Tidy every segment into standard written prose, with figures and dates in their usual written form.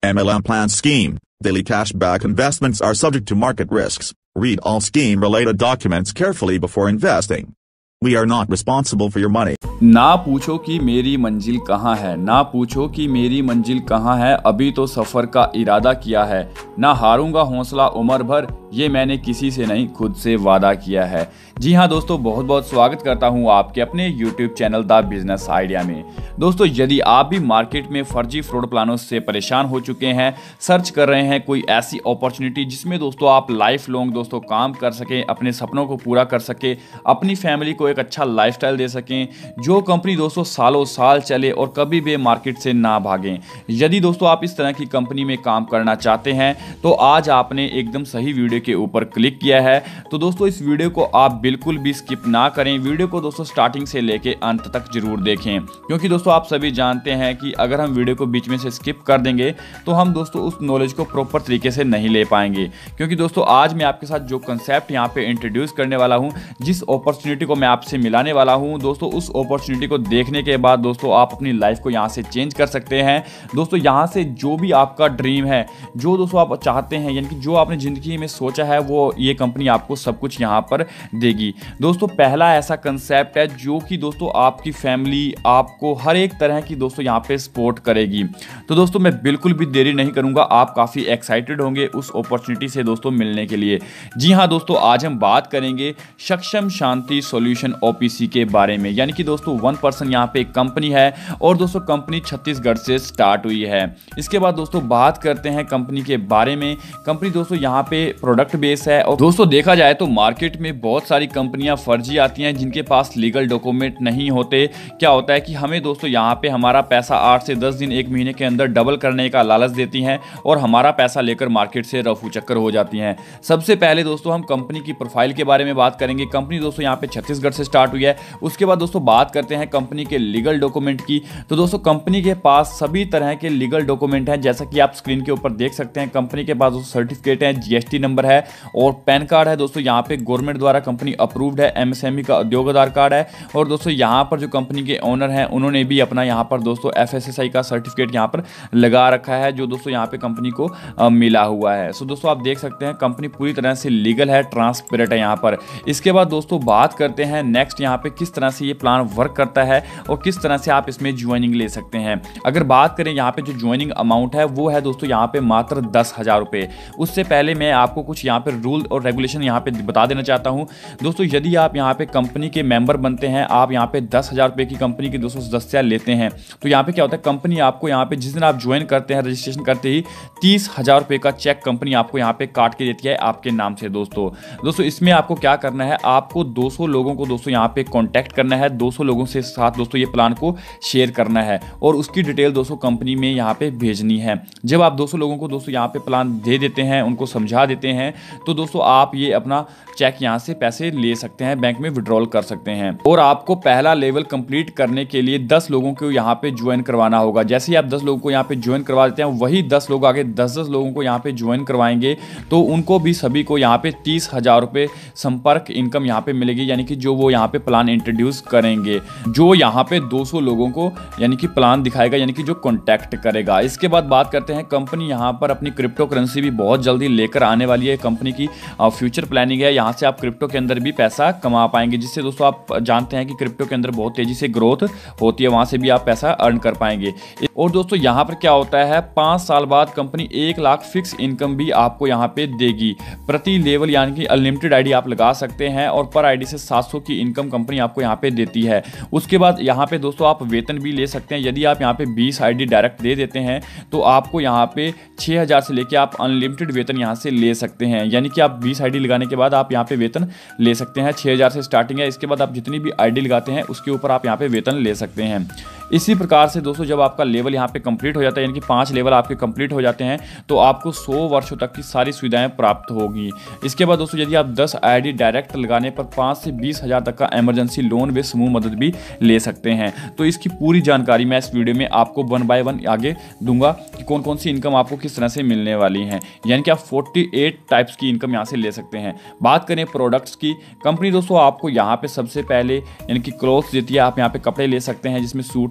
MLM plan scheme. Daily cashback investments are subject to market risks. Read all scheme-related documents carefully before investing. We are not responsible for your money. ना पूछो कि मेरी मंजिल कहाँ है, ना पूछो कि मेरी मंजिल कहाँ है, अभी तो सफ़र का इरादा किया है, ना हारूंगा हौसला उम्र भर, ये मैंने किसी से नहीं खुद से वादा किया है। जी हाँ दोस्तों, बहुत बहुत स्वागत करता हूँ आपके अपने YouTube channel the business idea में। दोस्तों, यदि आप भी मार्केट में फर्जी फ्रॉड प्लानों से परेशान हो चुके हैं, सर्च कर रहे हैं कोई ऐसी अपॉर्चुनिटी जिसमें दोस्तों आप लाइफ लॉन्ग दोस्तों काम कर सकें, अपने सपनों को पूरा कर सकें, अपनी फैमिली को एक अच्छा लाइफस्टाइल दे सकें, जो कंपनी दोस्तों सालों साल चले और कभी भी मार्केट से ना भागें, यदि दोस्तों आप इस तरह की कंपनी में काम करना चाहते हैं तो आज आपने एकदम सही वीडियो के ऊपर क्लिक किया है। तो दोस्तों इस वीडियो को आप बिल्कुल भी स्किप ना करें, वीडियो को दोस्तों स्टार्टिंग से लेके अंत तक जरूर देखें, क्योंकि दोस्तों आप सभी जानते हैं कि अगर हम वीडियो को बीच में से स्किप कर देंगे तो हम दोस्तों उस नॉलेज को प्रॉपर तरीके से नहीं ले पाएंगे। क्योंकि दोस्तों आज मैं आपके साथ जो कंसेप्ट यहाँ पे इंट्रोड्यूस करने वाला हूँ, जिस अपॉर्चुनिटी को मैं आपसे मिलाने वाला हूँ दोस्तों, उस अपॉर्चुनिटी को देखने के बाद दोस्तों आप अपनी लाइफ को यहाँ से चेंज कर सकते हैं। दोस्तों यहाँ से जो भी आपका ड्रीम है, जो दोस्तों आप चाहते हैं, यानी कि जो आपने ज़िंदगी में सोचा है, वो ये कंपनी आपको सब कुछ यहाँ पर देगी। दोस्तों पहला ऐसा कंसेप्ट है जो कि दोस्तों आपकी फैमिली आपको हर एक तरह की दोस्तों यहाँ पे सपोर्ट करेगी। तो दोस्तों मैं बिल्कुल भी देरी नहीं करूँगा, आप काफ़ी एक्साइटेड होंगे उस अपॉर्चुनिटी से दोस्तों मिलने के लिए। जी हाँ दोस्तों, आज हम बात करेंगे सक्षम शांति सॉल्यूशन OPC के बारे में, यानी कि दोस्तों 1% यहाँ पे एक कंपनी है और दोस्तों कंपनी छत्तीसगढ़ से स्टार्ट हुई है। इसके बाद दोस्तों बात करते हैं कंपनी के बारे में। कंपनी दोस्तों यहाँ पे प्रोडक्ट बेस है और दोस्तों देखा जाए तो मार्केट में बहुत सारी कंपनियां फर्जी आती हैं जिनके पास लीगल डॉक्यूमेंट नहीं होते। क्या होता है कि हमें दोस्तों यहाँ पे हमारा पैसा 8 से 10 दिन 1 महीने के अंदर डबल करने का लालच देती हैं और हमारा पैसा लेकर मार्केट से रफू चक्कर हो जाती हैं। सबसे पहले दोस्तों हम कंपनी की प्रोफाइल के बारे में बात करेंगे। कंपनी दोस्तों यहाँ पे छत्तीसगढ़ से स्टार्ट हुई है। उसके बाद दोस्तों बात करते हैं कंपनी के लीगल डॉक्यूमेंट की। तो दोस्तों कंपनी के पास सभी तरह के लीगल डॉक्यूमेंट हैं, जैसा कि आप स्क्रीन के ऊपर देख सकते हैं। कंपनी के पास सर्टिफिकेट है, GST नंबर है और पैन कार्ड है। दोस्तों यहाँ पे गवर्नमेंट द्वारा कंपनी अप्रूव्ड है, MSME का उद्योग आधार कार्ड है और दोस्तों यहाँ पर जो कंपनी के ओनर हैं उन्होंने भी अपना यहाँ पर दोस्तों FSSAI का सर्टिफिकेट यहाँ पर लगा रखा है, जो दोस्तों यहाँ पे कंपनी को मिला हुआ है। सो दोस्तों आप देख सकते हैं कंपनी पूरी तरह से लीगल है, ट्रांसपेरेंट है यहाँ पर। इसके बाद दोस्तों बात करते हैं नेक्स्ट यहाँ पे किस तरह से ये प्लान वर्क करता है और किस तरह से आप इसमें ज्वाइनिंग ले सकते हैं। अगर बात करें यहाँ पे जो ज्वाइनिंग अमाउंट है वो है दोस्तों यहाँ पे मात्र 10,000 रुपये। उससे पहले मैं आपको कुछ यहाँ पे रूल और रेगुलेशन यहाँ पे बता देना चाहता हूँ। दोस्तों यदि आप यहाँ पे कंपनी के मेंबर बनते हैं, आप यहाँ पे 10,000 रुपये की कंपनी की दोस्तों सदस्य लेते हैं, तो यहाँ पे क्या होता है, कंपनी आपको यहाँ पे जिस दिन आप ज्वाइन करते हैं, रजिस्ट्रेशन करते ही 30,000 रुपये का चेक कंपनी आपको यहाँ पे काट के देती है आपके नाम से। दोस्तों इसमें आपको क्या करना है, आपको 200 लोगों को दोस्तों यहाँ पे कॉन्टैक्ट करना है, 200 लोगों से साथ दोस्तों ये प्लान को शेयर करना है और उसकी डिटेल दोस्तों कंपनी में यहाँ पे भेजनी है। जब आप 200 लोगों को दोस्तों यहाँ पे प्लान दे देते हैं, उनको समझा देते हैं, तो दोस्तों आप ये अपना चेक यहाँ से पैसे ले सकते हैं, बैंक में विड्रॉल कर सकते हैं। और आपको पहला लेवल कंप्लीट करने के लिए 10 लोगों को यहाँ पे ज्वाइन करवाना होगा। जैसे ही आप 10 लोगों को यहाँ पे ज्वाइन करवा देते हैं, वही 10 लोग आगे 10-10 लोगों को यहाँ पे ज्वाइन करवाएंगे, तो उनको भी सभी को यहाँ पे 30,000 रुपये संपर्क इनकम यहाँ पे मिलेगी, यानी कि जो वो यहाँ पे प्लान इंट्रोड्यूस करेंगे, जो यहाँ पे 200 लोगों को यानी कि प्लान दिखाएगा, यानी कि जो कॉन्टैक्ट करेगा। इसके बाद बात करते हैं कंपनी यहाँ पर अपनी क्रिप्टो करेंसी भी बहुत जल्दी लेकर आने वाली है। कंपनी की फ्यूचर प्लानिंग है, यहाँ से आप क्रिप्टो के अंदर भी पैसा कमा पाएंगे, जिससे दोस्तों आप जानते हैं कि क्रिप्टो के अंदर बहुत तेजी से ग्रोथ होती है, वहाँ से भी आप पैसा अर्न कर पाएंगे। और दोस्तों यहाँ पर क्या होता है, 5 साल बाद कंपनी 1 लाख फिक्स इनकम भी आपको यहाँ पे देगी प्रति लेवल, यानी कि अनलिमिटेड ID आप लगा सकते हैं और पर ID से 700 की इनकम कंपनी आपको यहाँ पे देती है। उसके बाद यहाँ पे दोस्तों आप वेतन भी ले सकते हैं। यदि आप यहाँ पे 20 ID डायरेक्ट दे देते हैं तो आपको यहाँ पे 6,000 से लेके आप अनलिमिटेड वेतन यहाँ से ले सकते हैं, यानी कि आप 20 ID लगाने के बाद आप यहाँ पे वेतन ले सकते हैं। 6,000 से स्टार्टिंग है। इसके बाद आप जितनी भी ID लगाते हैं उसके ऊपर आप यहाँ पे वेतन ले सकते हैं। इसी प्रकार से दोस्तों जब आपका लेवल यहाँ पे कंप्लीट हो जाता है, यानी कि 5 लेवल आपके कंप्लीट हो जाते हैं, तो आपको 100 वर्षों तक की सारी सुविधाएं प्राप्त होगी। इसके बाद दोस्तों यदि आप 10 ID डायरेक्ट लगाने पर 5 से 20,000 तक का इमरजेंसी लोन व समूह मदद भी ले सकते हैं। तो इसकी पूरी जानकारी मैं इस वीडियो में आपको 1 बाय 1 आगे दूंगा कि कौन कौन सी इनकम आपको किस तरह से मिलने वाली है, यानी कि आप 48 टाइप्स की इनकम यहाँ से ले सकते हैं। बात करें प्रोडक्ट्स की, कंपनी दोस्तों आपको यहाँ पे सबसे पहले यानी कि क्लोथ्स देती है। आप यहाँ पे कपड़े ले सकते हैं जिसमें सूट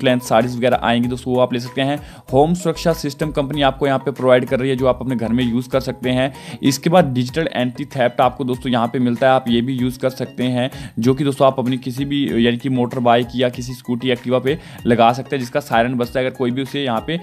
लेंथ साड़ीज वगैरह आएंगी दोस्तों वो आप ले सकते हैं। होम सुरक्षा सिस्टम कंपनी आपको यहाँ पे प्रोवाइड कर रही है जो आप अपने घर में यूज़ कर सकते हैं। इसके बाद डिजिटल एंटी थेफ्ट आपको दोस्तों यहाँ पे मिलता है, आप ये भी यूज़ कर सकते हैं, जो कि दोस्तों आप अपनी किसी भी यानी कि मोटर बाइक या किसी स्कूटी एक्टिवा पे लगा सकते हैं, जिसका सायरन बजता है अगर कोई भी उसे यहाँ पे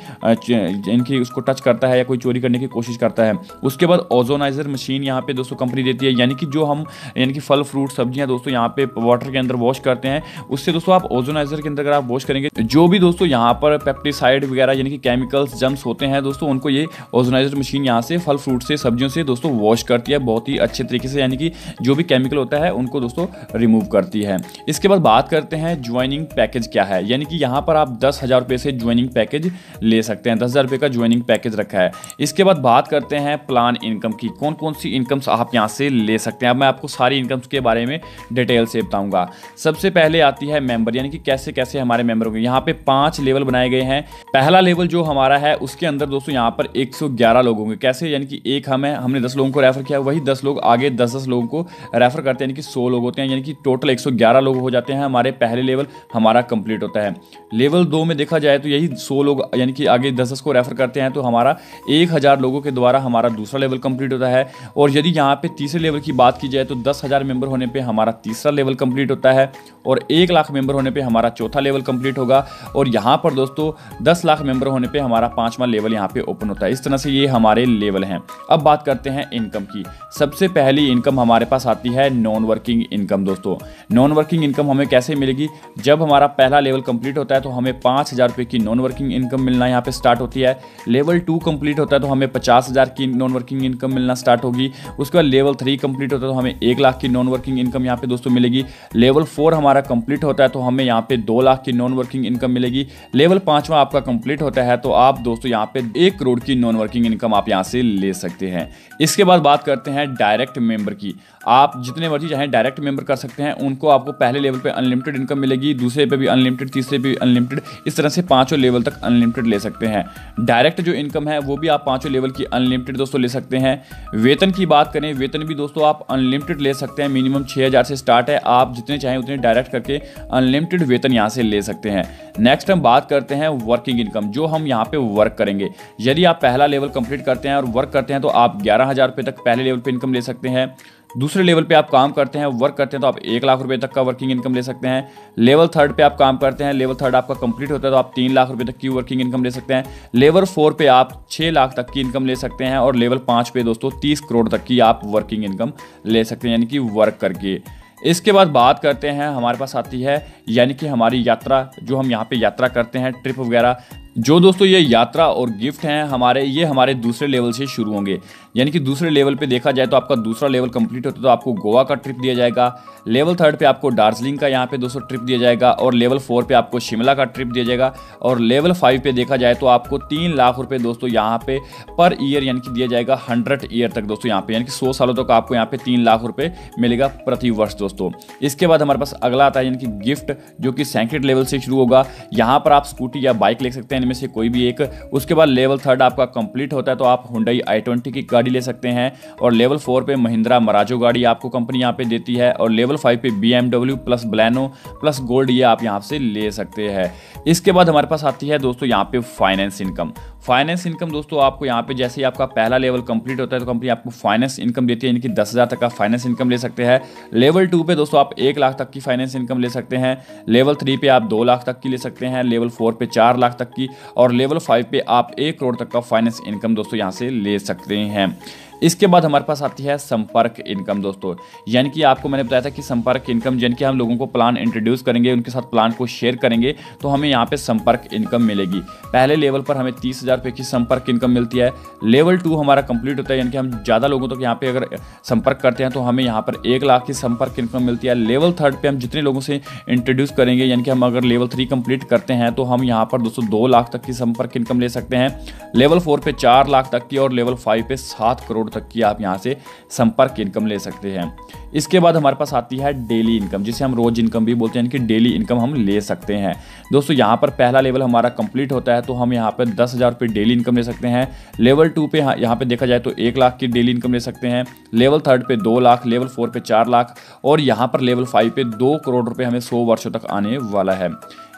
इनकी उसको टच करता है या कोई चोरी करने की कोशिश करता है। उसके बाद ओजोनाइजर मशीन यहाँ पे दोस्तों कंपनी देती है, यानी कि जो हम यानी कि फल फ्रूट सब्जियां दोस्तों यहाँ पे वाटर के अंदर वॉश करते हैं, उससे दोस्तों आप ओजोनाइजर के अंदर अगर आप वॉश करेंगे जो भी दोस्तों यहाँ पर पेप्टिसाइड वगैरह यानी कि केमिकल्स जम्स होते हैं दोस्तों उनको ये ओजोनाइजर मशीन यहाँ से फल फ्रूट से सब्जियों से दोस्तों वॉश करती है बहुत ही अच्छे तरीके से, यानी कि जो भी केमिकल होता है उनको दोस्तों रिमूव करती है। इसके बाद बात करते हैं ज्वाइनिंग पैकेज क्या है, यानी कि यहाँ पर आप 10,000 रुपये से ज्वाइनिंग पैकेज ले सकते हैं, 10,000 रुपये का ज्वाइनिंग पैकेज रखा है। इसके बाद बात करते हैं प्लान इनकम की, कौन कौन सी इनकम्स आप यहाँ से ले सकते हैं। अब मैं आपको सारी इनकम्स के बारे में डिटेल से बताऊंगा। सबसे पहले आती है मेंबर, यानी कि कैसे कैसे हमारे मेंबर होंगे। यहाँ पे 5 लेवल बनाए गए हैं। पहला लेवल जो हमारा है उसके अंदर दोस्तों यहाँ पर 111 लोग होंगे। कैसे, यानी कि एक हमने 10 लोगों को रेफर किया, वही 10 लोग आगे 10-10 लोगों को रेफर करते हैं, यानी कि 100 लोग होते हैं, यानी कि टोटल 111 लोग हो जाते हैं। हमारे पहले लेवल हमारा कंप्लीट होता है। लेवल 2 में देखा जाए तो यही 100 लोग यानी कि आगे 10-10 को रेफर करते हैं, तो हमारा 1000 लोगों के द्वारा हमारा दूसरा लेवल कंप्लीट होता है। और यदि यहाँ पे तीसरे लेवल की बात की जाए तो 10,000 मेंबर होने पे हमारा तीसरा लेवल कंप्लीट होता है, और 1 लाख मेंबर होने पे हमारा चौथा लेवल कंप्लीट होगा, और यहाँ पर दोस्तों 10 लाख मेंबर होने पे हमारा 5वां लेवल यहाँ पे ओपन होता है। इस तरह से ये हमारे लेवल हैं। अब बात करते हैं इनकम की। सबसे पहली इनकम हमारे पास आती है नॉन वर्किंग इनकम। दोस्तों नॉन वर्किंग इनकम हमें कैसे मिलेगी, जब हमारा पहला लेवल कंप्लीट होता है तो हमें 5,000 रुपये की नॉन वर्किंग इनकम मिलना यहाँ पे स्टार्ट होती है। लेवल 2 कंप्लीट होता है तो हमें 50,000 की नॉन वर्किंग इनकम मिलना स्टार्ट होगी। उसके बाद लेवल 3 कंप्लीट होता है तो हमें 1 लाख की नॉन वर्किंग इनकम यहाँ पे दोस्तों मिलेगी। लेवल 4 हमारा कंप्लीट होता है तो हमें यहाँ पे 2 लाख की नॉन वर्किंग इनकम मिलेगी। लेवल 5वां आपका कंप्लीट होता है तो आप दोस्तों यहाँ पे 1 करोड़ की नॉन वर्किंग इनकम आप यहाँ से ले सकते हैं। इसके बाद बात करते हैं डायरेक्ट मेंबर की। आप जितने मर्जी चाहें डायरेक्ट मेंबर कर सकते हैं। उनको आपको पहले लेवल पे अनलिमिटेड इनकम मिलेगी, दूसरे पे भी अनलिमिटेड, तीसरे पे भी अनलिमिटेड, इस तरह से 5 लेवल तक अनलिमिटेड ले सकते हैं। डायरेक्ट जो इनकम है वो भी आप 5 लेवल की अनलिमिटेड दोस्तों ले सकते हैं। वेतन की बात करें, वेतन भी दोस्तों आप अनलिमिटेड ले सकते हैं। मिनिमम 6,000 से स्टार्ट है, आप जितने चाहें उतने डायरेक्ट करके अनलिमिटेड वेतन यहाँ से ले सकते हैं। नेक्स्ट हम बात करते हैं वर्किंग इनकम, जो हम यहाँ पे वर्क करेंगे। यदि आप पहला लेवल कंप्लीट करते हैं और वर्क करते हैं तो आप 11,000 रुपये तक पहले लेवल पे इनकम ले सकते हैं। दूसरे लेवल पे आप काम करते हैं, वर्क करते हैं तो आप 1 लाख रुपए तक का वर्किंग इनकम ले सकते हैं। लेवल 3 पे आप काम करते हैं, लेवल 3 आपका कंप्लीट होता है तो आप 3 लाख रुपए तक की वर्किंग इनकम ले सकते हैं। लेवल 4 पे आप 6 लाख तक की इनकम ले सकते हैं, और लेवल 5 पे दोस्तों 30 करोड़ तक की आप वर्किंग इनकम ले सकते हैं, यानी कि वर्क करके। इसके बाद बात करते हैं, हमारे पास आती है यानी कि हमारी यात्रा, जो हम यहाँ पे यात्रा करते हैं, ट्रिप वगैरह, जो दोस्तों ये यात्रा और गिफ्ट हैं हमारे, ये हमारे दूसरे लेवल से शुरू होंगे। यानी कि दूसरे लेवल पे देखा जाए तो आपका दूसरा लेवल कंप्लीट होता है तो आपको गोवा का ट्रिप दिया जाएगा। लेवल 3 पे आपको दार्जिलिंग का यहाँ पे दोस्तों ट्रिप दिया जाएगा, और लेवल 4 पे आपको शिमला का ट्रिप दिया जाएगा, और लेवल 5 पे देखा जाए तो आपको 3 लाख रुपए दोस्तों यहाँ पे पर ईयर यानी कि दिया जाएगा 100 ईयर तक दोस्तों यहाँ पे, यानी कि 100 सालों तक आपको यहाँ पे 3 लाख रुपए मिलेगा प्रति वर्ष दोस्तों। इसके बाद हमारे पास अगला आता है यानी कि गिफ्ट, जो कि सेकंड लेवल से शुरू होगा। यहाँ पर आप स्कूटी या बाइक ले सकते हैं, इनमें से कोई भी एक। उसके बाद लेवल 3 आपका कंप्लीट होता है तो आप हुंडई i20 की गाड़ी ले सकते हैं, और लेवल 4 पे महिंद्रा मराजो गाड़ी आपको कंपनी यहाँ पे देती है, और लेवल 5 पे BMW plus Baleno plus gold ये आप यहाँ से ले सकते हैं। इसके बाद हमारे पास आती है दोस्तों यहाँ पे फाइनेंस इनकम। फाइनेंस इनकम दोस्तों आपको यहाँ पे जैसे ही आपका पहला लेवल कंप्लीट होता है तो कंपनी आपको फाइनेंस इनकम देती है, यानी कि 10,000 तक का फाइनेंस इनकम ले सकते हैं। लेवल 2 पे दोस्तों आप 1 लाख तक की फाइनेंस इनकम ले सकते हैं। लेवल 3 पे आप 2 लाख तक की ले सकते हैं। लेवल 4 पे 4 लाख तक की, और लेवल 5 पे आप 1 करोड़ तक का फाइनेंस इनकम दोस्तों यहाँ से ले सकते हैं। इसके बाद हमारे पास आती है संपर्क इनकम दोस्तों, यानी कि आपको मैंने बताया था कि संपर्क इनकम, यानी कि हम लोगों को प्लान इंट्रोड्यूस करेंगे, उनके साथ प्लान को शेयर करेंगे तो हमें यहाँ पे संपर्क इनकम मिलेगी। पहले लेवल पर हमें 30,000 रुपये की संपर्क इनकम मिलती है। लेवल 2 हमारा कंप्लीट होता है, यानी कि हम ज़्यादा लोगों तक यहाँ पे अगर संपर्क करते हैं तो हमें यहाँ पर 1 लाख की संपर्क इनकम मिलती है। लेवल 3 पे हम जितने लोगों से इंट्रोड्यूस करेंगे, यानी कि हम अगर लेवल 3 कंप्लीट करते हैं तो हम यहाँ पर दोस्तों 2 लाख तक की संपर्क इनकम ले सकते हैं। लेवल 4 पे 4 लाख तक की, और लेवल 5 पे 7 करोड़ तक की आप यहाँ से संपर्क इनकम ले सकते हैं। इसके बाद हमारे पास आती है डेली इनकम, जिसे हम रोज इनकम भी बोलते हैं, कि डेली इनकम हम ले सकते हैं। दोस्तों यहाँ पर पहला लेवल हमारा कंप्लीट होता है तो हम यहाँ पर 10,000 रुपये डेली इनकम ले सकते हैं। लेवल 2 पे यहाँ पे देखा जाए तो 1 लाख की डेली इनकम ले सकते हैं। लेवल 3 पे 2 लाख, लेवल 4 पे 4 लाख, और यहाँ पर लेवल 5 पे 2 करोड़ रुपये हमें 100 वर्षों तक आने वाला है।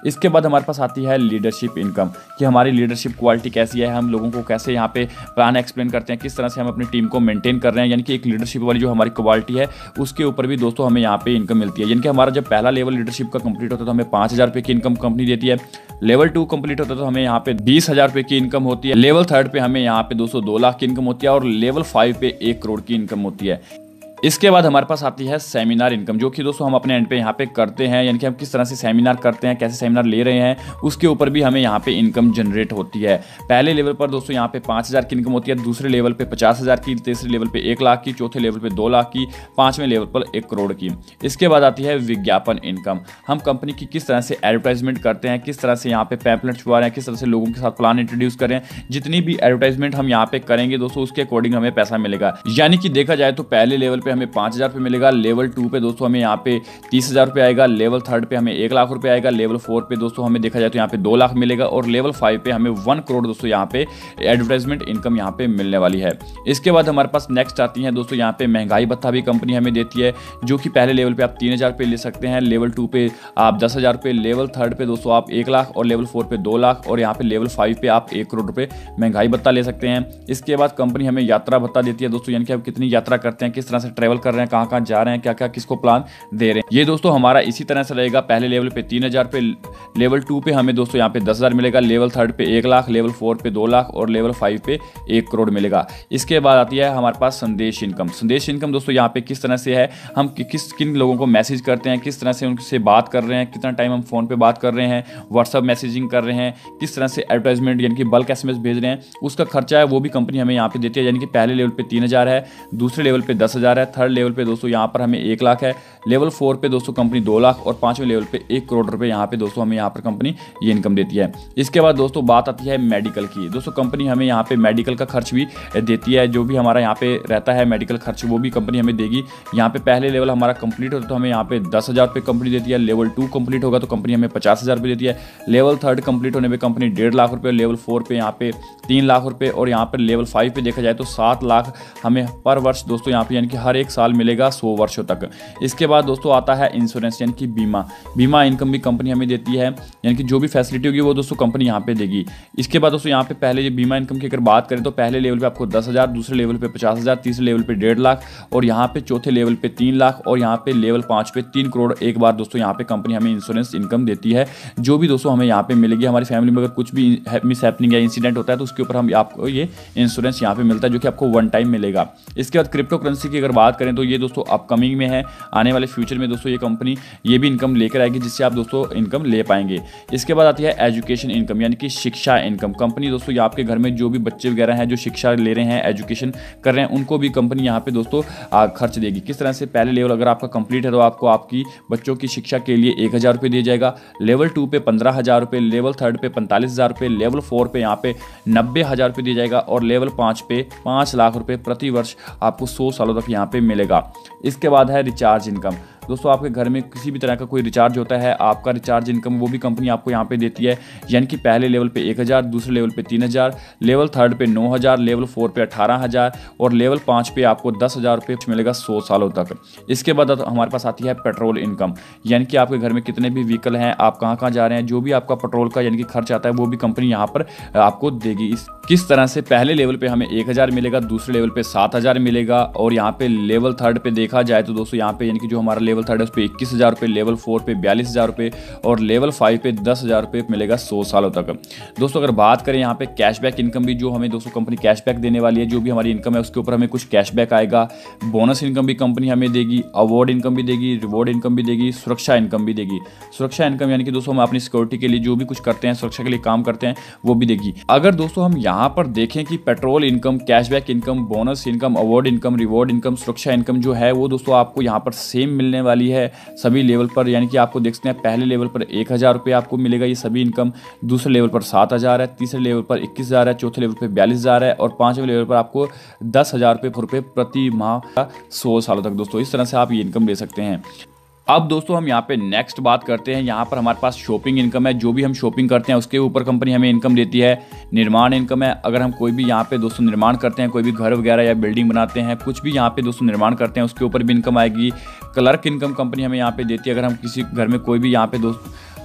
इसके बाद हमारे पास आती है लीडरशिप इनकम, कि हमारी लीडरशिप क्वालिटी कैसी है, हम लोगों को कैसे यहाँ पे प्लान एक्सप्लेन करते हैं, किस तरह से हम अपनी टीम को मेंटेन कर रहे हैं, यानी कि एक लीडरशिप वाली जो हमारी क्वालिटी है उसके ऊपर भी दोस्तों हमें यहाँ पे इनकम मिलती है। यानी कि हमारा जब पहला लेवल लीडरशिप का कंप्लीट होता है तो हमें 5,000 रुपये की इनकम कंपनी देती है। लेवल 2 कंप्लीट होता है तो हमें यहाँ पे 20,000 रुपये की इनकम होती है। लेवल 3 पे हमें यहाँ पे 2 लाख की इनकम होती है और लेवल 5 पे 1 करोड़ की इनकम होती है। इसके बाद हमारे पास आती है सेमिनार इनकम, जो कि दोस्तों हम अपने एंड पे यहाँ पे करते हैं, यानी कि हम किस तरह से सेमिनार करते हैं, कैसे सेमिनार ले रहे हैं, उसके ऊपर भी हमें यहाँ पे इनकम जनरेट होती है। पहले लेवल पर दोस्तों यहाँ पे 5,000 की इनकम होती है, दूसरे लेवल पे 50,000 की, तीसरे लेवल पे 1 लाख की, चौथे लेवल पे 2 लाख की, पाँचवें लेवल पर 1 करोड़ की। इसके बाद आती है विज्ञापन इनकम, हम कंपनी की किस तरह से एडवर्टाइजमेंट करते हैं, किस तरह से यहाँ पे पैम्पलेट छुपा रहे हैं, किस तरह से लोगों के साथ प्लान इंट्रोड्यूस करें, जितनी भी एडवर्टाइजमेंट हम यहाँ पे करेंगे दोस्तों उसके अकॉर्डिंग हमें पैसा मिलेगा। यानी कि देखा जाए तो पहले लेवल पे हमें 5,000 रुपये मिलेगा, लेवल 2 पे दोस्तों हमें यहाँ पे 30,000 रुपये आएगा, लेवल 3 पे हमें 1 लाख रुपये आएगा, लेवल 4 पे दोस्तों हमें देखा जाए तो यहाँ पे 2 लाख मिलेगा और लेवल 5 पे हमें 1 करोड़ दोस्तों यहाँ पे एडवर्टाइजमेंट इनकम यहाँ पे मिलने वाली है। इसके बाद हमारे पास नेक्स्ट आती है दोस्तों यहाँ पे महंगाई भत्ता भी कंपनी हमें देती है, जो कि पहले लेवल पे आप 3,000 रुपये ले सकते हैं, लेवल 2 पे आप 10,000 रुपये, लेवल 3 पे दोस्तों आप 1 लाख और लेवल 4 पे 2 लाख और यहाँ पे लेवल 5 पे आप 1 करोड़ रुपये महंगाई भत्ता ले सकते हैं। इसके बाद कंपनी हमें यात्रा भत्ता देती है दोस्तों, यानी कि आप कितनी यात्रा करते हैं, किस तरह से ट्रैवल कर रहे हैं, कहाँ जा रहे हैं, क्या क्या किसको प्लान दे रहे हैं। ये दोस्तों हमारा इसी तरह से रहेगा, पहले लेवल पे 3,000 रुपये, लेवल 2 पे हमें दोस्तों यहाँ पे 10,000 मिलेगा, लेवल 3 पे 1 लाख, लेवल 4 पे 2 लाख और लेवल 5 पे 1 करोड़ मिलेगा। इसके बाद आती है हमारे पास संदेश इनकम। संदेश इनकम दोस्तों यहाँ पे किस तरह से है, हम किन लोगों को मैसेज करते हैं, किस तरह से उनसे बात कर रहे हैं, कितना टाइम हम फोन पे बात कर रहे हैं, व्हाट्सअप मैसेजिंग कर रहे हैं, किस तरह से एडवर्टाइजमेंट यानी कि बल्क SMS भेज रहे हैं, उसका खर्चा है वो भी कंपनी हमें यहाँ पे देती है। यानी कि पहले लेवल पे 3,000 है, दूसरे लेवल पे 10,000 है, थर्ड लेवल पे दोस्तों यहाँ पर हमें 1 लाख है, लेवल 4 पे दोस्तों कंपनी 2 लाख और पांचवें लेवल पे 1 करोड़ रुपए यहाँ पे दोस्तों हमें यहाँ पर कंपनी ये इनकम देती है। इसके बाद दोस्तों बात आती है मेडिकल की। दोस्तों कंपनी हमें यहाँ पे मेडिकल का खर्च भी देती है, जो भी हमारा यहाँ पे रहता है मेडिकल खर्च वो भी कंपनी हमें देगी। यहाँ पे पहले लेवल हमारा कंप्लीट होता है तो हमें यहाँ पे 10,000 रुपये कंपनी देती है, लेवल 2 कंप्लीट होगा तो कंपनी हमें 50,000 रुपये देती है, लेवल 3 कंप्लीट होने पर कंपनी 1.5 लाख रुपये, लेवल 4 पे यहाँ पे 3 लाख रुपये और यहाँ पर लेवल 5 पे देखा जाए तो 7 लाख हमें पर वर्ष दोस्तों यहाँ पे यानी कि हर एक साल मिलेगा 100 वर्षों तक। इसके बाद दोस्तों आता है इंश्योरेंस यानी कि बीमा इनकम भी कंपनी हमें देती है, यानी कि जो भी फैसिलिटी होगी वो दोस्तों कंपनी यहाँ पे देगी। इसके बाद दोस्तों यहाँ पे पहले ये बीमा इनकम की अगर बात करें तो पहले लेवल पे आपको 10,000, दूसरे लेवल पे 50,000, तीसरे लेवल पे 1.5 लाख और यहाँ पे चौथे लेवल पे 3 लाख और यहाँ पे लेवल 5 पे 3 करोड़ एक बार दोस्तों यहाँ पे कंपनी हमें इंश्योरेंस इनकम देती है, जो भी दोस्तों हमें यहाँ पे मिलेगी। हमारी फैमिली में अगर कुछ भी मिस हैपनिंग या इंसिडेंट होता है तो उसके ऊपर हम आपको ये इंश्योरेंस यहाँ पे मिलता है, जो कि आपको 1 टाइम मिलेगा। इसके बाद क्रिप्टो करेंसी की अगर बात करें तो ये दोस्तों अपकमिंग में है, आने वाले फ्यूचर में दोस्तों ये कंपनी ये भी इनकम लेकर आएगी, जिससे आप दोस्तों इनकम ले पाएंगे। इसके बाद आती है एजुकेशन इनकम यानी कि शिक्षा इनकम। कंपनी दोस्तों ये आपके घर में जो भी बच्चे वगैरह हैं जो शिक्षा ले रहे हैं, एजुकेशन कर रहे हैं, उनको भी कंपनी यहाँ पे दोस्तों खर्च देगी। किस तरह से, पहले लेवल अगर आपका कंप्लीट है तो आपको आपकी बच्चों की शिक्षा के लिए 1,000 रुपये दिया जाएगा, लेवल 2 पे 15,000 रुपये, लेवल 3 पे 45,000 रुपये, लेवल 4 पे यहाँ पे 90,000 रुपये दिया जाएगा और लेवल 5 पे 5 लाख रुपये प्रति वर्ष आपको 100 सालों तक यहाँ पे मिलेगा। इसके बाद है रिचार्ज इनकम। दोस्तों आपके घर में किसी भी तरह का कोई रिचार्ज होता है, आपका रिचार्ज इनकम वो भी कंपनी आपको यहाँ पे देती है, यानी कि पहले लेवल पे 1,000, दूसरे लेवल पे 3,000, लेवल 3 पे 9,000, लेवल 4 पे 18,000 और लेवल 5 पे आपको 10,000 रुपये मिलेगा 100 सालों तक। इसके बाद हमारे पास आती है पेट्रोल इनकम, यानी कि आपके घर में कितने भी व्हीकल हैं, आप कहाँ जा रहे हैं, जो भी आपका पेट्रोल का यानी कि खर्च आता है वो भी कंपनी यहाँ पर आपको देगी। किस तरह से, पहले लेवल पे हमें 1,000 मिलेगा, दूसरे लेवल पे 7,000 मिलेगा और यहाँ पे लेवल 3 पे देखा जाए तो दोस्तों यहाँ पे यानी कि जो हमारा लेवल 3 है उस पर 21,000 रुपये, लेवल 4 पे 42,000 रुपये और लेवल 5 पे 10,000 रुपये मिलेगा 100 सालों तक। दोस्तों अगर बात करें यहाँ पे कैशबैक इनकम भी, जो हमें दोस्तों कंपनी कैशबैक देने वाली है, जो भी हमारी इनकम है उसके ऊपर हमें कुछ कैशबैक आएगा। बोनस इनकम भी कंपनी हमें देगी, अवार्ड इनकम भी देगी, रिवॉर्ड इनकम भी देगी, सुरक्षा इनकम भी देगी। सुरक्षा इनकम यानी कि दोस्तों हम अपनी सिक्योरिटी के लिए जो भी कुछ करते हैं, सुरक्षा के लिए काम करते हैं, वो भी देगी। अगर दोस्तों हम यहाँ पर देखें कि petrol income, cashback income, bonus income, award income, reward income, सुरक्षा इनकम जो है वो दोस्तों आपको यहाँ पर सेम मिलने वाली है सभी लेवल पर। यानी कि आपको देख सकते हैं पहले लेवल पर 1,000 रुपये आपको मिलेगा ये सभी इनकम, दूसरे लेवल पर 7,000 है, तीसरे लेवल पर 21,000 है, चौथे लेवल पर 42,000 है और पांचवें लेवल पर आपको 10,000 रुपये प्रति माह 100 सालों तक। दोस्तों इस तरह से आप ये इनकम ले सकते हैं। अब दोस्तों हम यहाँ पे नेक्स्ट बात करते हैं, यहाँ पर हमारे पास शॉपिंग इनकम है। जो भी हम शॉपिंग करते हैं उसके ऊपर कंपनी हमें इनकम देती है। निर्माण इनकम है, अगर हम कोई भी यहाँ पे दोस्तों निर्माण करते हैं, कोई भी घर वगैरह या बिल्डिंग बनाते हैं, कुछ भी यहाँ पे दोस्तों निर्माण करते हैं उसके ऊपर भी इनकम आएगी। क्लर्क इनकम कंपनी हमें यहाँ पे देती है, अगर हम किसी घर में कोई भी यहाँ पे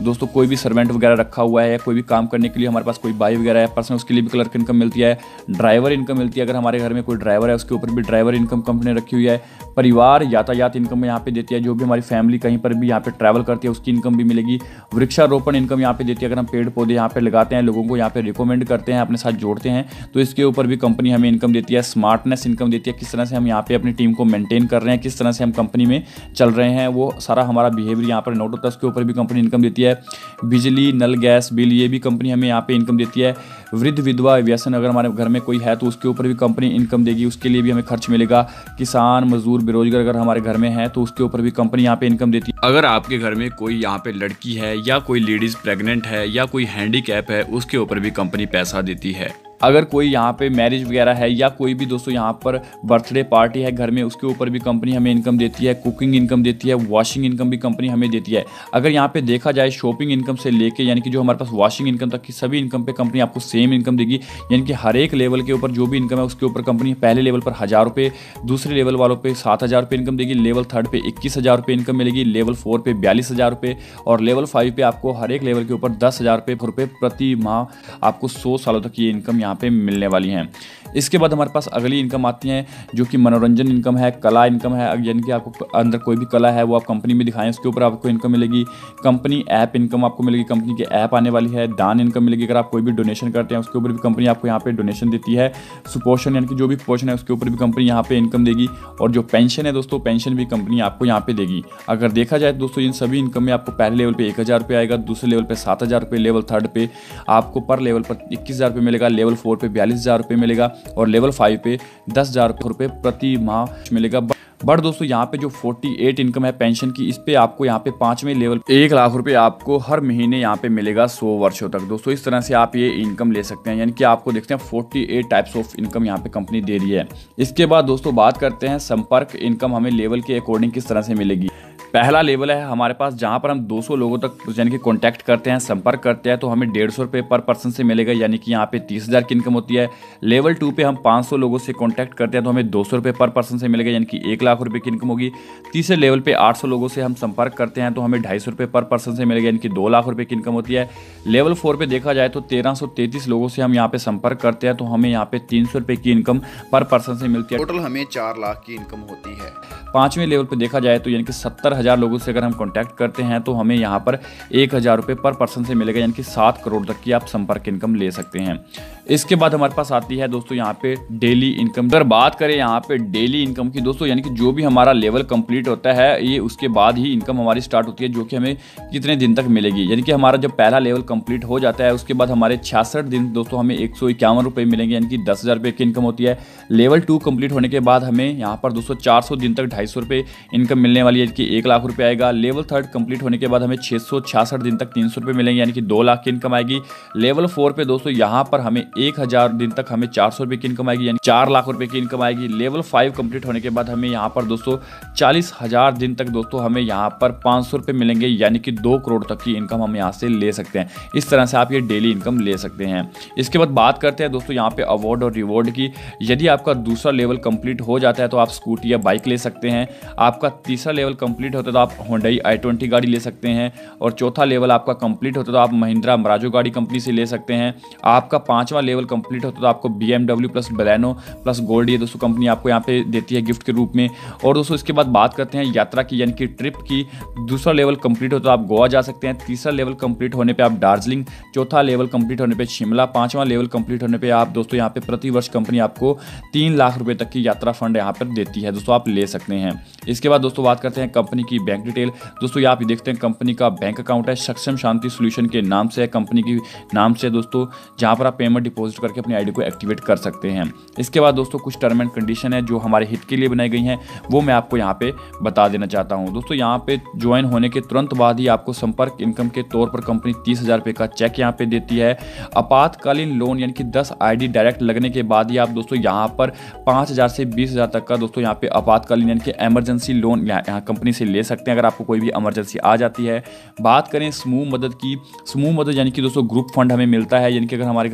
दोस्तों कोई भी सर्वेंट वगैरह रखा हुआ है या कोई भी काम करने के लिए हमारे पास कोई भाई वगैरह है पर्सन, उसके लिए भी क्लर्क इनकम मिलती है। ड्राइवर इनकम मिलती है, अगर हमारे घर में कोई ड्राइवर है उसके ऊपर भी ड्राइवर इनकम कंपनी रखी हुई है। परिवार यातायात इनकम यहाँ पे देती है, जो भी हमारी फैमिली कहीं पर भी यहाँ पे ट्रैवल करती है उसकी इनकम भी मिलेगी। वृक्षारोपण इनकम यहाँ पे देती है, अगर हम पेड़ पौधे यहाँ पे लगाते हैं, लोगों को यहाँ पे रिकमेंड करते हैं, अपने साथ जोड़ते हैं, तो इसके ऊपर भी कंपनी हमें इनकम देती है। स्मार्टनेस इनकम देती है, किस तरह से हम यहाँ पे अपनी टीम को मेंटेन कर रहे हैं, किस तरह से हम कंपनी में चल रहे हैं, वो सारा हमारा बिहेवियर यहाँ पर नोट होता है, उसके ऊपर भी कंपनी इनकम देती है। बिजली नल गैस बिल, ये भी कंपनी हमें यहाँ पे इनकम देती है। वृद्ध विधवा व्यसन अगर हमारे घर में कोई है तो उसके ऊपर भी कंपनी इनकम देगी, उसके लिए भी हमें खर्च मिलेगा। किसान मजदूर बेरोजगार अगर हमारे घर में है तो उसके ऊपर भी कंपनी यहाँ पे इनकम देती है। अगर आपके घर में कोई यहाँ पे लड़की है या कोई लेडीज प्रेग्नेंट है या कोई हैंडीकैप है, उसके ऊपर भी कंपनी पैसा देती है। अगर कोई यहाँ पे मैरिज वगैरह है या कोई भी दोस्तों यहाँ पर बर्थडे पार्टी है घर में, उसके ऊपर भी कंपनी हमें इनकम देती है। कुकिंग इनकम देती है, वॉशिंग इनकम भी कंपनी हमें देती है। अगर यहाँ पे देखा जाए शॉपिंग इनकम से लेके यानी कि जो हमारे पास वॉशिंग इनकम तक की सभी इनकम पे कंपनी आपको सेम इनकम देगी, यानी कि हर एक लेवल के ऊपर जो भी इनकम है उसके ऊपर कंपनी पहले लेवल पर 1000 रुपये, दूसरे लेवल वालों पे 7000 रुपये इनकम देगी, लेवल 3 पे 21000 रुपये इनकम मिलेगी, लेवल 4 पे 42000 रुपये और लेवल 5 पे आपको हर एक लेवल के ऊपर 10,000 रुपये प्रति माह आपको 100 सालों तक ये इनकम यहाँ पे मिलने वाली हैं। इसके बाद हमारे पास अगली इनकम आती है जो कि मनोरंजन इनकम है, कला इनकम है, यानी कि आपको अंदर कोई भी कला है वो आप कंपनी में दिखाएं, उसके ऊपर आपको इनकम मिलेगी। कंपनी ऐप इनकम आपको मिलेगी, कंपनी के ऐप आने वाली है। दान इनकम मिलेगी, अगर आप कोई भी डोनेशन करते हैं उसके ऊपर भी कंपनी आपको यहाँ पे डोनेशन देती है। सुपोषण यानी कि जो भी पोषण है उसके ऊपर भी कंपनी यहाँ पे इनकम देगी। और जो पेंशन है दोस्तों, पेंशन भी कंपनी आपको यहाँ पे देगी। अगर देखा जाए दोस्तों इन सभी इनकम में आपको पहले लेवल पे 1000 रुपये आएगा, दूसरे लेवल पे 7000 रुपये, लेवल 3 पे आपको पर लेवल पर 21000 रुपये मिलेगा, लेवल 4 पे 42000 रुपये मिलेगा और लेवल 5 पे 10,000 रुपये प्रति माह मिलेगा। बट दोस्तों यहाँ पे जो 48 इनकम है पेंशन की, इस पे आपको यहाँ पे 5वें लेवल 1 लाख रुपए आपको हर महीने यहाँ पे मिलेगा 100 वर्षों तक। दोस्तों इस तरह से आप ये इनकम ले सकते हैं, यानी कि आपको देखते हैं 48 टाइप्स ऑफ इनकम यहाँ पे कंपनी दे रही है। इसके बाद दोस्तों बात करते हैं संपर्क इनकम हमें लेवल के अकॉर्डिंग किस तरह से मिलेगी। पहला लेवल है हमारे पास जहाँ पर हम 200 लोगों तक यानी कि कॉन्टैक्ट करते हैं, संपर्क करते हैं, तो हमें 150 रुपये पर पर्सन से मिलेगा, यानी कि यहाँ पे 30,000 की इनकम होती है। लेवल 2 पे हम 500 लोगों से कॉन्टैक्ट करते हैं तो हमें 200 रुपये पर पर्सन से मिलेगा, यानी कि 1 लाख रुपये की इनकम होगी। तीसरे लेवल पे 800 लोगों से हम संपर्क करते हैं तो हमें 250 रुपये पर पर्सन से मिलेगा, यानी कि 2 लाख रुपये की इनकम होती है। लेवल 4 पे देखा जाए तो 1333 लोगों से हम यहाँ पे संपर्क करते हैं तो हमें यहाँ पे 300 रुपये की इनकम पर पर्सन से मिलती है। टोटल हमें 4 लाख की इनकम होती है। 5वें लेवल पे देखा जाए तो यानी कि 70,000 लोगों से अगर हम कॉन्टैक्ट करते हैं तो हमें यहाँ पर 1000 रुपये पर पर्सन से मिलेगा, यानी कि 7 करोड़ तक की आप संपर्क इनकम ले सकते हैं। इसके बाद हमारे पास आती है दोस्तों यहाँ पे डेली इनकम। अगर बात करें यहाँ पे डेली इनकम की दोस्तों, यानी कि जो भी हमारा लेवल कंप्लीट होता है ये उसके बाद ही इनकम हमारी स्टार्ट होती है, जो कि हमें कितने दिन तक मिलेगी। यानी कि हमारा जब पहला लेवल कंप्लीट हो जाता है उसके बाद हमारे 66 दिन दोस्तों हमें 151 रुपये मिलेंगे, यानी कि 10,000 रुपये की इनकम होती है। लेवल 2 कंप्लीट होने के बाद हमें यहाँ पर दोस्तों 400 दिन तक 250 रुपये इनकम मिलने वाली है, कि 1 लाख रुपये आएगा। लेवल 3 कंप्लीट होने के बाद हमें 666 दिन तक 300 रुपये मिलेंगे, यानी कि 2 लाख की इनकम आएगी। लेवल 4 पे दोस्तों यहाँ पर हमें 1000 दिन तक हमें 400 रुपये की इनकम आएगी, यानी 4 लाख रुपये की इनकम आएगी। लेवल 5 कंप्लीट होने के बाद हमें यहाँ पर दोस्तों 40,000 दिन तक दोस्तों हमें यहाँ पर 500 रुपये मिलेंगे, यानी कि 2 करोड़ तक की इनकम हम यहाँ से ले सकते हैं। इस तरह से आप ये डेली इनकम ले सकते हैं। इसके बाद बात करते हैं दोस्तों यहाँ पे अवार्ड और रिवॉर्ड की। यदि आपका दूसरा लेवल कंप्लीट हो जाता है तो आप स्कूटी या बाइक ले सकते हैं। आपका तीसरा लेवल कंप्लीट होता है तो आप Hyundai i20 गाड़ी ले सकते हैं। और चौथा लेवल आपका कंप्लीट होता है तो आप महिंद्रा मराजो गाड़ी कंपनी से ले सकते हैं। आपका 5वां लेवल कंप्लीट होता है तो आपको BMW plus Baleno plus gold ये दोस्तों कंपनी आपको यहाँ पे देती है गिफ्ट के रूप में। और दोस्तों इसके बाद बात करते हैं यात्रा की, यानी कि ट्रिप की। दूसरा लेवल कंप्लीट होता है तो आप गोवा जा सकते हैं। तीसरा लेवल कंप्लीट होने पे आप दार्जिलिंग, चौथा लेवल कंप्लीट होने पे शिमला, 5वां लेवल कंप्लीट होने पे आप दोस्तों यहाँ पे प्रति वर्ष कंपनी आपको 3 लाख रुपए तक की यात्रा फंड यहाँ पर देती है, दोस्तों आप ले सकते हैं। इसके बाद दोस्तों बात करते हैं कंपनी की बैंक डिटेल। दोस्तों यहाँ पे देखते हैं कंपनी का बैंक अकाउंट है, सक्षम शांति सोल्यूशन के नाम से है, कंपनी की नाम से दोस्तों, जहाँ पर आप पेमेंट डिपॉजिट करके अपनी आईडी को एक्टिवेट कर सकते हैं। इसके बाद दोस्तों कुछ टर्म एंड कंडीशन है जो हमारे हित के लिए बनाई गई हैं, वो मैं आपको यहाँ पे बता देना चाहता हूँ। दोस्तों यहाँ पे ज्वाइन होने के तुरंत बाद ही आपको संपर्क इनकम के तौर पर कंपनी 30,000 रुपये का चेक यहाँ पे देती है। आपातकालीन लोन यानी कि 10 आईडी डायरेक्ट लगने के बाद ही आप दोस्तों यहाँ पर 5,000 से 20,000 तक का दोस्तों यहाँ पे आपातकालीन यानी कि इमरजेंसी लोन यहाँ कंपनी से ले सकते हैं, अगर आपको कोई भी इमरजेंसी आ जाती है। बात करें समूह मदद की, समूह मदद यानी कि दोस्तों ग्रुप फंड हमें मिलता है, यानी कि अगर हमारे घर में कोई फंक्शन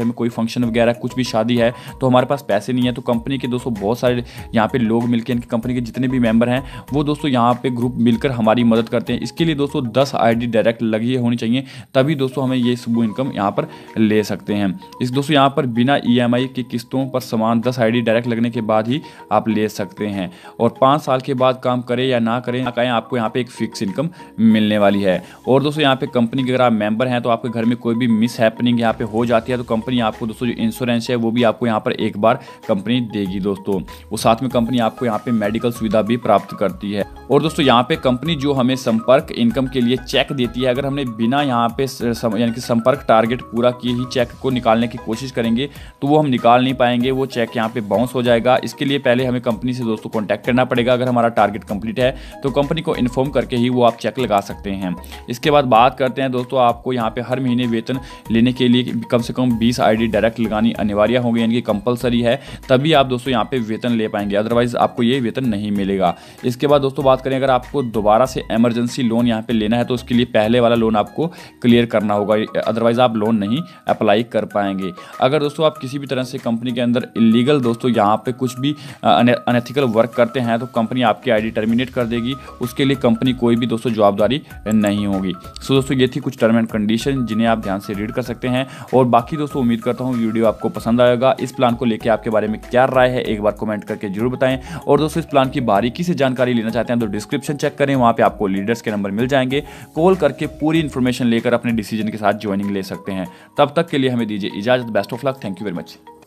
फंक्शन वगैरह कुछ भी शादी है तो हमारे पास पैसे नहीं है, तो कंपनी के दोस्तों बहुत सारे यहाँ पे लोग मिलकर, इनकी कंपनी के जितने भी मेंबर हैं वो दोस्तों यहाँ पे ग्रुप मिलकर हमारी मदद करते हैं। इसके लिए दोस्तों 10 आईडी डायरेक्ट लगी होनी चाहिए, तभी दोस्तों हमें ये सुबह इनकम यहाँ पर ले सकते हैं। इस दोस्तों यहाँ पर बिना EMI की किस्तों पर सामान 10 आईडी डायरेक्ट लगने के बाद ही आप ले सकते हैं। और 5 साल के बाद काम करें या ना करें आपको यहाँ पे एक फिक्स इनकम मिलने वाली है। और दोस्तों यहाँ पे कंपनी के अगर आप मेंबर हैं तो आपके घर में कोई भी मिस हैपनिंग यहाँ पे हो जाती है तो कंपनी आपको दोस्तों जो इंश्योरेंस है वो भी आपको यहाँ पर एक बार कंपनी देगी दोस्तों। वो साथ में कंपनी आपको यहाँ पे मेडिकल सुविधा भी प्राप्त करती है। और दोस्तों यहाँ पे कंपनी जो हमें संपर्क इनकम के लिए चेक देती है, अगर हमने बिना यहाँ पे यानी कि संपर्क टारगेट पूरा किए ही चेक को निकालने की कोशिश करेंगे तो वो हम निकाल नहीं पाएंगे, वो चेक यहाँ पे बाउंस हो जाएगा। इसके लिए पहले हमें कंपनी से दोस्तों कॉन्टैक्ट करना पड़ेगा। अगर हमारा टारगेट कंप्लीट है तो कंपनी को इन्फॉर्म करके ही वो आप चेक लगा सकते हैं। इसके बाद बात करते हैं दोस्तों, आपको यहाँ पे हर महीने वेतन लेने के लिए कम से कम 20 आईडी डायरेक्ट लगानी अनिवार्य होगी, यानी कि कंपलसरी है, तभी आप दोस्तों यहाँ पे वेतन ले पाएंगे, अदरवाइज आपको ये वेतन नहीं मिलेगा। इसके बाद दोस्तों बात करें, अगर आपको दोबारा से इमरजेंसी लोन यहाँ पे लेना है तो उसके लिए पहले वाला लोन आपको क्लियर करना होगा, अदरवाइज आप लोन नहीं अप्लाई कर पाएंगे। अगर दोस्तों आप किसी भी तरह से कंपनी के अंदर इलीगल दोस्तों यहाँ पे कुछ भी अनएथिकल वर्क करते हैं तो कंपनी आपकी आईडी टर्मिनेट कर देगी, उसके लिए कंपनी कोई भी दोस्तों जवाबदारी नहीं होगी। सो दोस्तों ये थी कुछ टर्म एंड कंडीशन जिन्हें आप ध्यान से रीड कर सकते हैं। और बाकी दोस्तों उम्मीद करता हूँ वीडियो आपको पसंद आएगा। इस प्लान को लेकर आपके बारे में क्या राय है एक बार कमेंट करके जरूर बताएं। और दोस्तों इस प्लान की बारीकी से जानकारी लेना चाहते हैं तो डिस्क्रिप्शन चेक करें, वहाँ पे आपको लीडर्स के नंबर मिल जाएंगे, कॉल करके पूरी इन्फॉर्मेशन लेकर अपने डिसीजन के साथ ज्वाइनिंग ले सकते हैं। तब तक के लिए हमें दीजिए इजाजत। Best of luck, thank you very much.